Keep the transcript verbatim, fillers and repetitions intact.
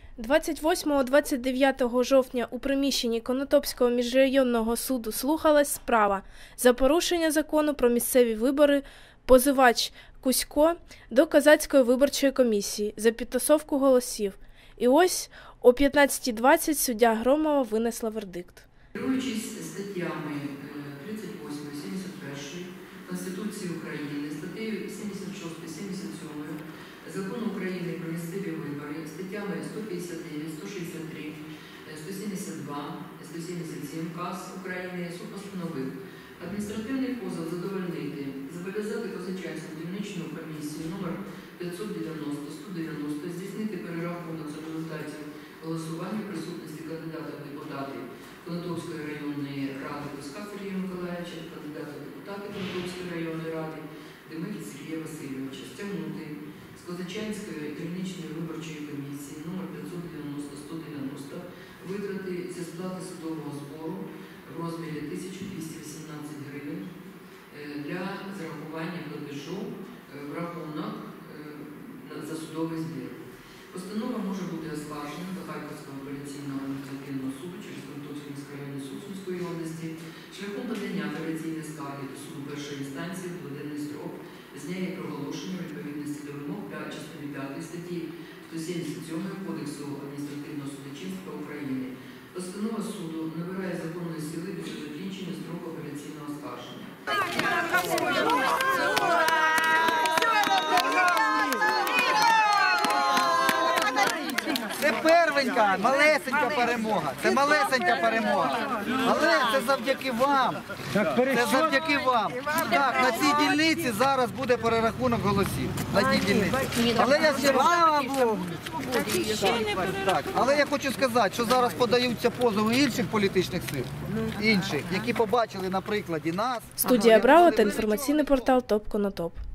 двадцять восьмого - двадцять дев'ятого жовтня у приміщенні Конотопського міжрайонного суду слухалась справа за порушення закону про місцеві вибори позивач Кузько до Козацької виборчої комісії за підтасовку голосів. І ось о п'ятнадцятій двадцять суддя Громова винесла вердикт. Керуючись статтями тридцять восьмою - сімдесят першою Конституції України, статтею сімдесят шостою - сімдесят сьомою Закону України про місцеві вибори, статтями сто п'ятдесят дев'ять, сто шістдесят три, сто сімдесят два, сто сімдесят сім КАС України суд постановив адміністративний позов задовольнити, зобов'язати Козачанську дільничну комісію номер п'ятсот дев'яносто - сто дев'яносто здійснити перерахунок за результатів голосування в присутності кандидата в депутати Конотопської районної ради Кузька Сергія Миколаївича, кандидата в депутати Конотопської районної ради Демидіка Сергія Васильовича, стягнути з Козачанської дільничної виборчої комісії номер п'ятсот дев'яносто - сто дев'яносто витрати зі сплати судового збору в розмірі тисяча двісті вісімнадцять гривень для зарахування платежу в рахунок за судовий збір. Постанова може бути оскаржена до Харківського апеляційного адміністративного суду через Конотопський міськрайонний суд Сумської області шляхом подання апеляційної скарги до суду першої інстанції в дводенний строк з дня її проголошення у відповідності до вимог частини п'ятої статті сто сімдесят сьомої Кодексу адміністративного судочинства України. Постанова суду набирає законної сили після закінчення строку апеляційного оскарження. Це первенька, малесенька перемога. Це малесенька перемога. Але це завдяки вам. Це завдяки вам. Так, на цій дільниці зараз буде перерахунок голосів. На цій дільниці. Але я ще так, але я хочу сказати, що зараз подаються позови інших політичних сил, інших, які побачили на прикладі нас. Студія Браво та інформаційний портал ТОП Конотоп.